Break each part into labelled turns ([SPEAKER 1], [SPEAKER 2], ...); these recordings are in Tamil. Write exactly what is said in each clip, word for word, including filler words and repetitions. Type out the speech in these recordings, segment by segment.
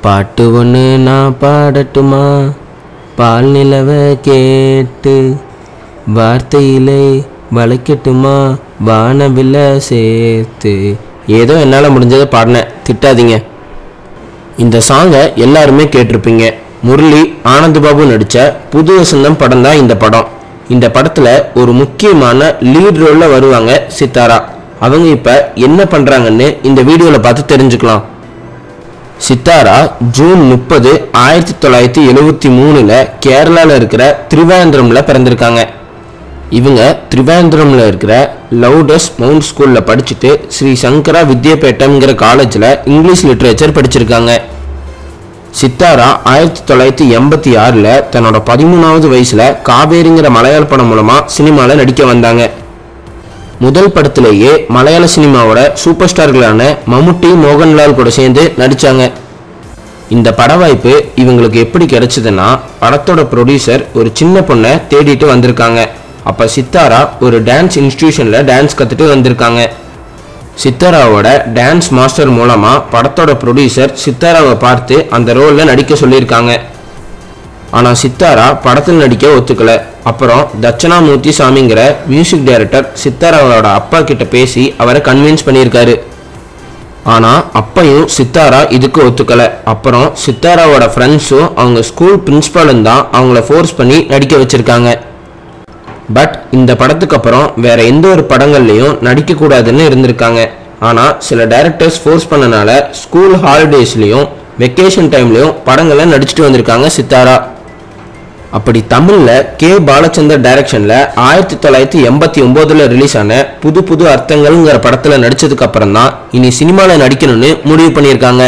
[SPEAKER 1] பாட்டு ஒன்று நான் பாடட்டுமா? பால் நிலவை கேட்டு வார்த்தையிலே வளைக்கட்டுமா? வானவில்ல சேர்த்து. ஏதோ என்னால் முடிஞ்சதை பாடினேன், திட்டாதீங்க. இந்த சாங்கை எல்லாருமே கேட்டிருப்பீங்க. முரளி ஆனந்த் பாபு நடித்த புது வசந்தம் படம் தான் இந்த படம். இந்த படத்தில் ஒரு முக்கியமான லீட் ரோலில் வருவாங்க சித்தாரா. அவங்க இப்போ என்ன பண்ணுறாங்கன்னு இந்த வீடியோவில் பார்த்து தெரிஞ்சுக்கலாம். சித்தாரா ஜூன் முப்பது ஆயிரத்தி தொள்ளாயிரத்தி எழுவத்தி மூணுல கேரளாவில் இருக்கிற திருவேந்திரமில் பிறந்திருக்காங்க. இவங்க திருவேந்திரமில் இருக்கிற லவுடஸ் மவுண்ட் ஸ்கூலில் படிச்சுட்டு ஸ்ரீ சங்கரா வித்யாபேட்டம்ங்கிற காலேஜில் இங்கிலீஷ் லிட்ரேச்சர் படிச்சிருக்காங்க. சித்தாரா ஆயிரத்தி தொள்ளாயிரத்தி எண்பத்தி ஆறில் தன்னோட பதிமூணாவது வயசில் காவேரிங்கிற மலையாள படம் மூலமாக சினிமாவில் நடிக்க வந்தாங்க. முதல் படத்திலேயே மலையாள சினிமாவோட சூப்பர் ஸ்டார்களான மம்முட்டி, மோகன்லால் கூட சேர்ந்து நடித்தாங்க. இந்த பட வாய்ப்பு இவங்களுக்கு எப்படி கிடைச்சதுன்னா, படத்தோட ப்ரொடியூசர் ஒரு சின்ன பொண்ணை தேடிட்டு வந்திருக்காங்க. அப்போ சித்தாரா ஒரு டான்ஸ் இன்ஸ்டிடியூஷனில் டான்ஸ் கற்றுட்டு வந்திருக்காங்க. சித்தாராவோட டான்ஸ் மாஸ்டர் மூலமாக படத்தோட ப்ரொடியூசர் சித்தாராவை பார்த்து அந்த ரோலில் நடிக்க சொல்லியிருக்காங்க. ஆனால் சித்தாரா படத்தில் நடிக்க ஒத்துக்கலை. அப்புறம் தட்சணாமூர்த்தி சாமிங்கிற மியூசிக் டைரக்டர் சித்தாராவோட அப்பா கிட்ட பேசி அவரை கன்வின்ஸ் பண்ணியிருக்காரு. ஆனால் அப்பையும் சித்தாரா இதுக்கு ஒத்துக்கலை. அப்புறம் சித்தாராவோட ஃப்ரெண்ட்ஸும் அவங்க ஸ்கூல் பிரின்ஸ்பாலும் தான் அவங்கள ஃபோர்ஸ் பண்ணி நடிக்க வச்சுருக்காங்க. பட் இந்த படத்துக்கு அப்புறம் வேற எந்த ஒரு படங்கள்லையும் நடிக்கக்கூடாதுன்னு இருந்திருக்காங்க. ஆனால் சில டைரக்டர்ஸ் ஃபோர்ஸ் பண்ணனால ஸ்கூல் ஹாலிடேஸ்லையும் வெக்கேஷன் டைம்லையும் படங்களை நடிச்சுட்டு வந்திருக்காங்க சித்தாரா. அப்படி தமிழில் கே பாலச்சந்தர் டைரக்ஷனில் ஆயிரத்தி தொள்ளாயிரத்தி எண்பத்தி ஒம்போதில் ரிலீஸ் ஆன புது புது அர்த்தங்கள்ங்கிற படத்தில் நடித்ததுக்கு அப்புறம் தான் இனி சினிமாவில் நடிக்கணும்னு முடிவு பண்ணியிருக்காங்க.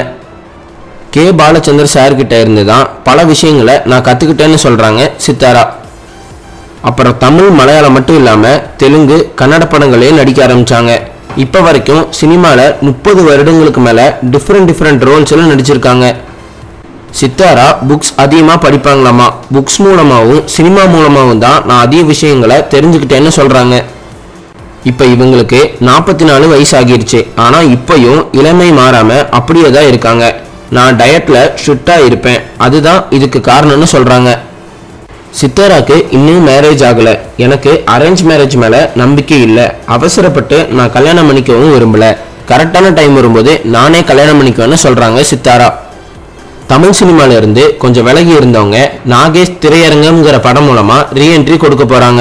[SPEAKER 1] கே பாலச்சந்தர் சார்கிட்ட இருந்து தான் பல விஷயங்களை நான் கற்றுக்கிட்டேன்னு சொல்கிறாங்க சித்தாரா. அப்புறம் தமிழ், மலையாளம் மட்டும் இல்லாமல் தெலுங்கு, கன்னட படங்களையும் நடிக்க ஆரம்பித்தாங்க. இப்போ வரைக்கும் சினிமாவில் முப்பது வருடங்களுக்கு மேலே டிஃப்ரெண்ட் டிஃப்ரெண்ட் ரோல்ஸில் நடிச்சிருக்காங்க. சித்தாரா புக்ஸ் அதிகமாக படிப்பாங்களாமா. புக்ஸ் மூலமாகவும் சினிமா மூலமாகவும் தான் நான் அதிக விஷயங்களை தெரிஞ்சுக்கிட்டேன்னு சொல்கிறாங்க. இப்போ இவங்களுக்கு நாற்பத்தி நாலு வயசு ஆகிருச்சு. ஆனால் இப்போயும் இளமை மாறாமல் அப்படியே தான் இருக்காங்க. நான் டயட்டில் ஸ்ட்ரிக்டாக இருப்பேன், அதுதான் இதுக்கு காரணம்னு சொல்கிறாங்க. சித்தாராக்கு இன்னும் மேரேஜ் ஆகலை. எனக்கு அரேஞ்ச் மேரேஜ் மேலே நம்பிக்கை இல்லை. அவசரப்பட்டு நான் கல்யாணம் பண்ணிக்கவும் விரும்பலை. கரெக்டான டைம் வரும்போது நானே கல்யாணம் பண்ணிக்குவேன்னு சொல்கிறாங்க சித்தாரா. தமிழ் சினிமாவிலிருந்து கொஞ்சம் விலகி இருந்தவங்க நாகேஷ் திரையரங்கம்ங்கிற படம் மூலமாக ரீஎன்ட்ரி கொடுக்க போகிறாங்க.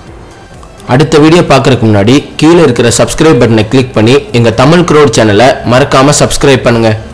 [SPEAKER 1] அடுத்த வீடியோ பார்க்குறதுக்கு முன்னாடி கீழே இருக்கிற சப்ஸ்கிரைப் பட்டனை கிளிக் பண்ணி எங்கள் தமிழ் க்ரோட் சேனலை மறக்காமல் சப்ஸ்கிரைப் பண்ணுங்கள்.